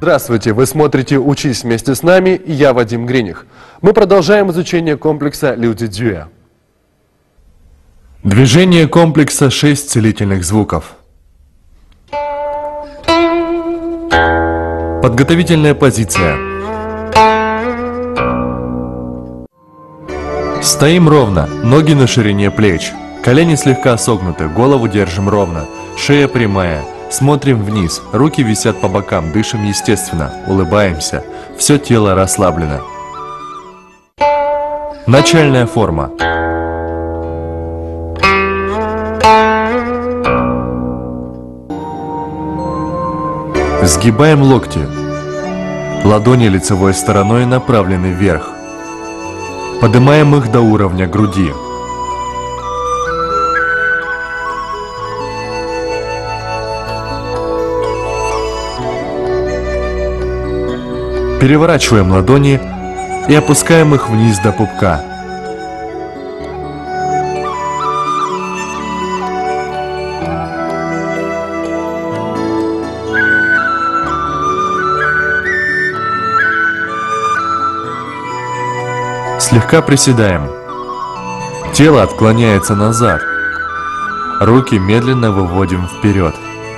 Здравствуйте! Вы смотрите «Учись вместе с нами» и я Вадим Гриних. Мы продолжаем изучение комплекса Люди Дюэ. Движение комплекса 6 целительных звуков. Подготовительная позиция. Стоим ровно, ноги на ширине плеч. Колени слегка согнуты, голову держим ровно, шея прямая. Смотрим вниз, руки висят по бокам, дышим естественно, улыбаемся. Все тело расслаблено. Начальная форма. Сгибаем локти. Ладони лицевой стороной направлены вверх. Поднимаем их до уровня груди. Переворачиваем ладони и опускаем их вниз до пупка. Слегка приседаем. Тело отклоняется назад. Руки медленно выводим вперед.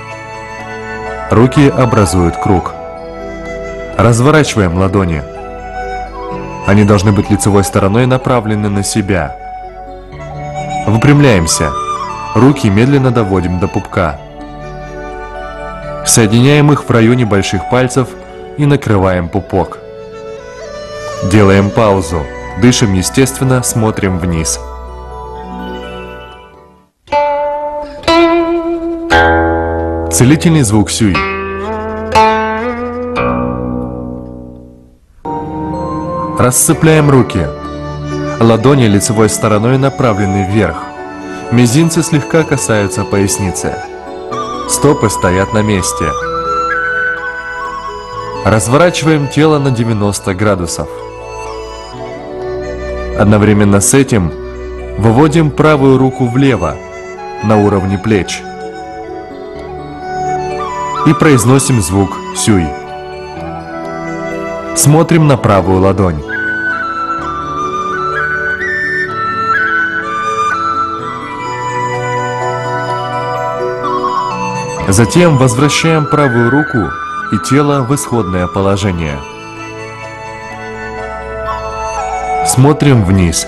Руки образуют круг. Разворачиваем ладони. Они должны быть лицевой стороной направлены на себя. Выпрямляемся. Руки медленно доводим до пупка. Соединяем их в районе больших пальцев и накрываем пупок. Делаем паузу. Дышим естественно, смотрим вниз. Целительный звук сюй. Расцепляем руки. Ладони лицевой стороной направлены вверх. Мизинцы слегка касаются поясницы. Стопы стоят на месте. Разворачиваем тело на 90 градусов. Одновременно с этим выводим правую руку влево, на уровне плеч. И произносим звук сюй. Смотрим на правую ладонь. Затем возвращаем правую руку и тело в исходное положение. Смотрим вниз.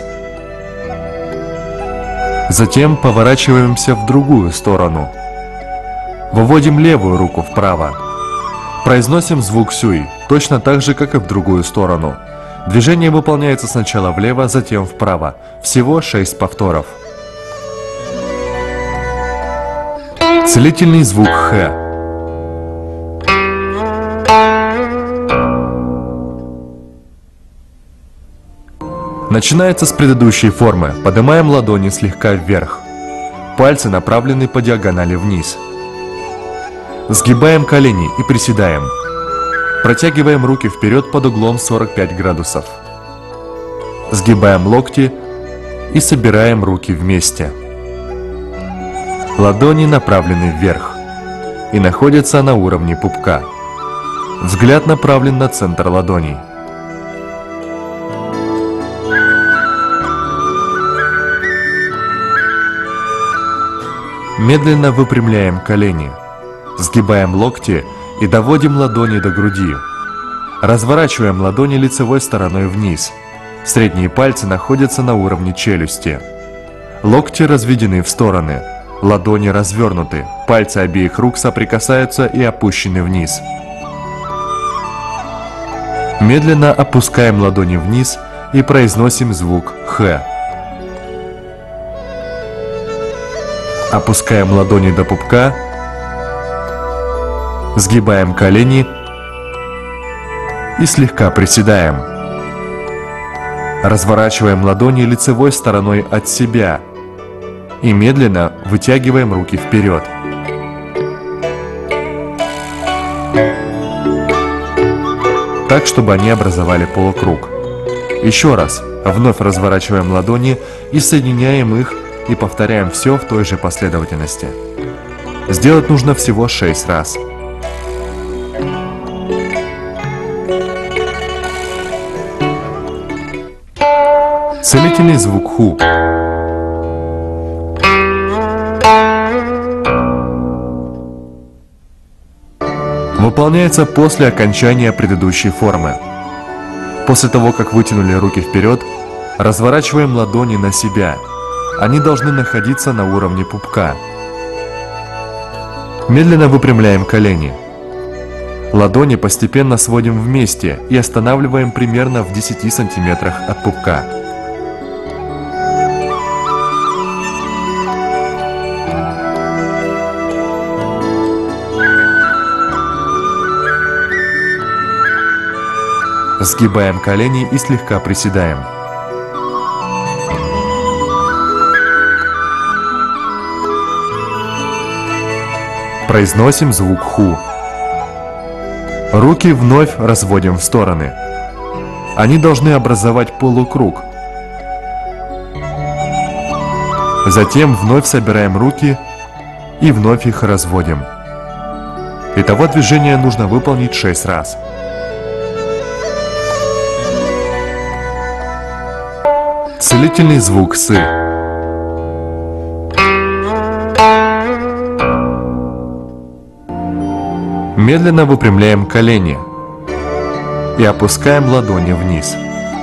Затем поворачиваемся в другую сторону. Выводим левую руку вправо. Произносим звук сюй, точно так же, как и в другую сторону. Движение выполняется сначала влево, затем вправо. Всего 6 повторов. Целительный звук Хэ. Начинается с предыдущей формы. Поднимаем ладони слегка вверх. Пальцы направлены по диагонали вниз. Сгибаем колени и приседаем. Протягиваем руки вперед под углом 45 градусов. Сгибаем локти и собираем руки вместе. Ладони направлены вверх и находятся на уровне пупка. Взгляд направлен на центр ладоней. Медленно выпрямляем колени. Сгибаем локти и доводим ладони до груди. Разворачиваем ладони лицевой стороной вниз. Средние пальцы находятся на уровне челюсти. Локти разведены в стороны. Ладони развернуты. Пальцы обеих рук соприкасаются и опущены вниз. Медленно опускаем ладони вниз и произносим звук Хэ. Опускаем ладони до пупка. Сгибаем колени и слегка приседаем. Разворачиваем ладони лицевой стороной от себя и медленно вытягиваем руки вперед. Так, чтобы они образовали полукруг. Еще раз. Вновь разворачиваем ладони и соединяем их и повторяем все в той же последовательности. Сделать нужно всего 6 раз. Целительный звук ху. Выполняется после окончания предыдущей формы. После того, как вытянули руки вперед, разворачиваем ладони на себя. Они должны находиться на уровне пупка. Медленно выпрямляем колени. Ладони постепенно сводим вместе и останавливаем примерно в 10 сантиметрах от пупка. Сгибаем колени и слегка приседаем. Произносим звук ху. Руки вновь разводим в стороны. Они должны образовать полукруг. Затем вновь собираем руки и вновь их разводим. Итого движение нужно выполнить 6 раз. Целительный звук сы. Медленно выпрямляем колени и опускаем ладони вниз.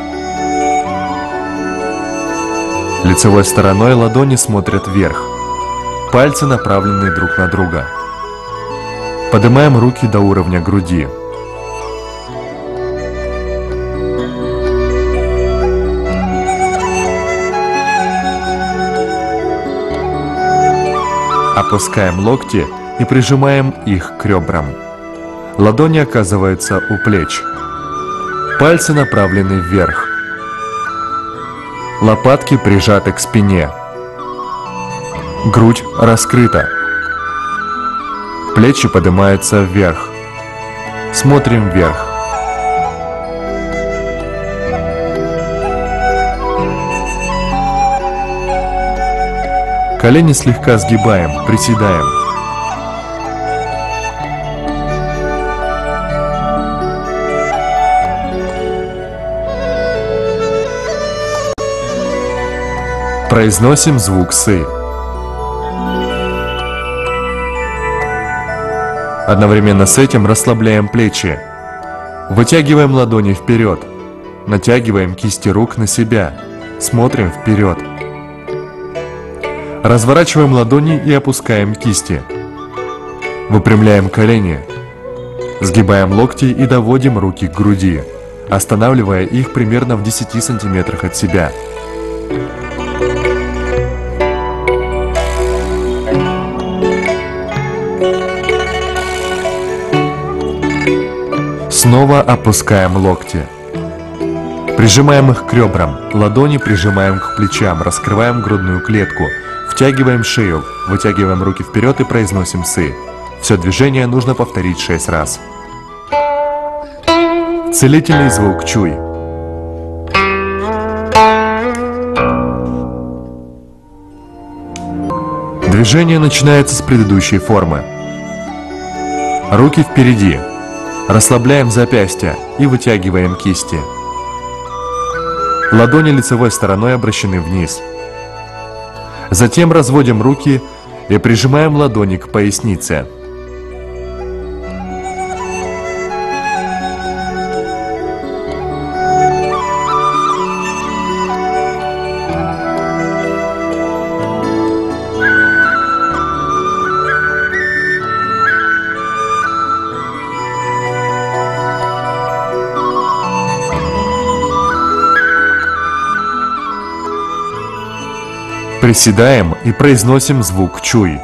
Лицевой стороной ладони смотрят вверх. Пальцы направлены друг на друга. Поднимаем руки до уровня груди. Опускаем локти и прижимаем их к ребрам. Ладони оказываются у плеч. Пальцы направлены вверх. Лопатки прижаты к спине. Грудь раскрыта. Плечи поднимаются вверх. Смотрим вверх. Колени слегка сгибаем, приседаем. Произносим звук сы. Одновременно с этим расслабляем плечи. Вытягиваем ладони вперед. Натягиваем кисти рук на себя. Смотрим вперед. Разворачиваем ладони и опускаем кисти. Выпрямляем колени. Сгибаем локти и доводим руки к груди, останавливая их примерно в 10 сантиметрах от себя. Снова опускаем локти. Прижимаем их к ребрам, ладони прижимаем к плечам, раскрываем грудную клетку, втягиваем шею, вытягиваем руки вперед и произносим сы. Все движение нужно повторить 6 раз. Целительный звук чуй. Движение начинается с предыдущей формы. Руки впереди. Расслабляем запястья и вытягиваем кисти. Ладони лицевой стороной обращены вниз. Затем разводим руки и прижимаем ладони к пояснице. Приседаем и произносим звук чуй.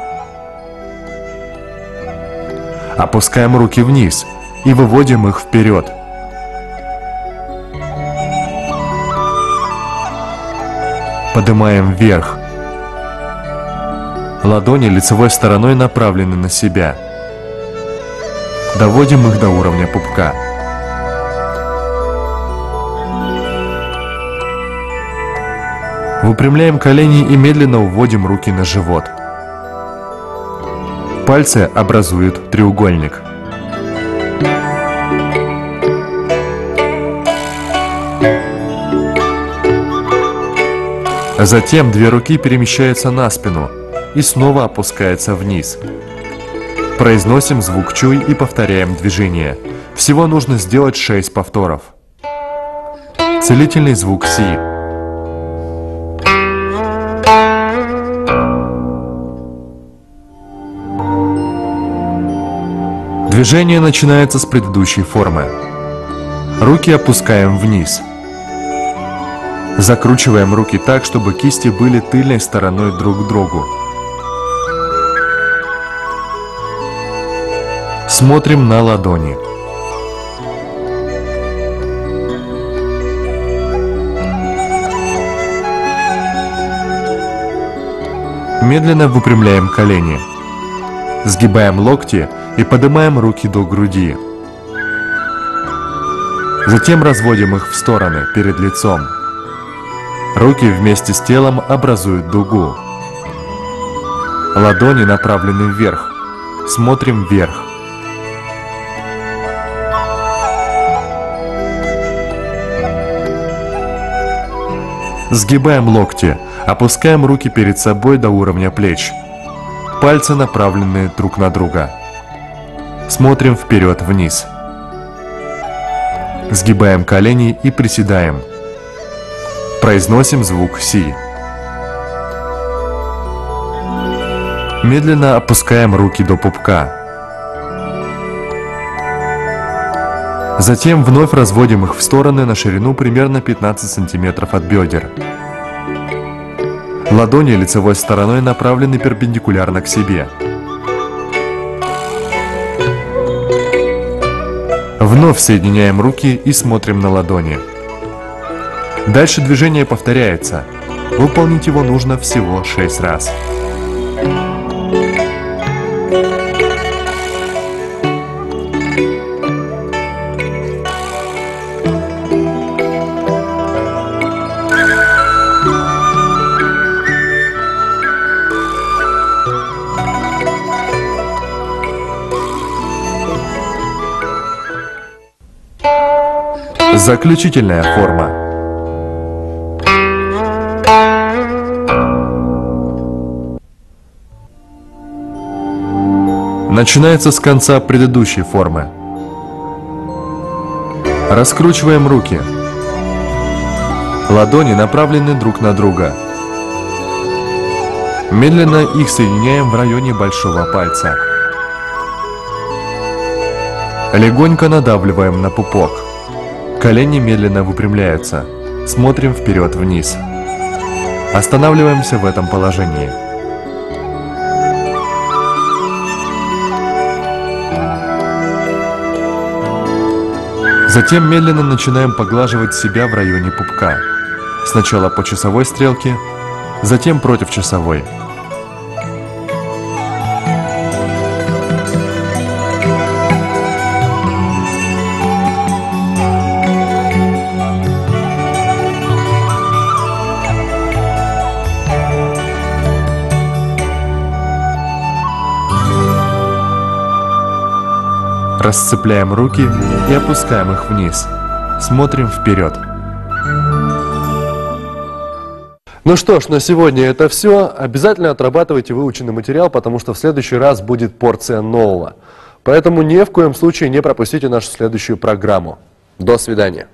Опускаем руки вниз и выводим их вперед. Поднимаем вверх. Ладони лицевой стороной направлены на себя. Доводим их до уровня пупка. Выпрямляем колени и медленно уводим руки на живот. Пальцы образуют треугольник. Затем две руки перемещаются на спину и снова опускаются вниз. Произносим звук чуй и повторяем движение. Всего нужно сделать 6 повторов. Целительный звук си. Движение начинается с предыдущей формы. Руки опускаем вниз. Закручиваем руки так, чтобы кисти были тыльной стороной друг к другу. Смотрим на ладони. Медленно выпрямляем колени. Сгибаем локти и поднимаем руки до груди. Затем разводим их в стороны перед лицом. Руки вместе с телом образуют дугу. Ладони направлены вверх. Смотрим вверх. Сгибаем локти, опускаем руки перед собой до уровня плеч. Пальцы направлены друг на друга. Смотрим вперед-вниз. Сгибаем колени и приседаем. Произносим звук си. Медленно опускаем руки до пупка. Затем вновь разводим их в стороны на ширину примерно 15 см от бедер. Ладони лицевой стороной направлены перпендикулярно к себе. Вновь соединяем руки и смотрим на ладони. Дальше движение повторяется. Выполнить его нужно всего 6 раз. Заключительная форма. Начинается с конца предыдущей формы. Раскручиваем руки. Ладони направлены друг на друга. Медленно их соединяем в районе большого пальца. Легонько надавливаем на пупок. Колени медленно выпрямляются. Смотрим вперед-вниз. Останавливаемся в этом положении. Затем медленно начинаем поглаживать себя в районе пупка. Сначала по часовой стрелке, затем против часовой. Расцепляем руки и опускаем их вниз. Смотрим вперед. Ну что ж, на сегодня это все. Обязательно отрабатывайте выученный материал, потому что в следующий раз будет порция нового. Поэтому ни в коем случае не пропустите нашу следующую программу. До свидания.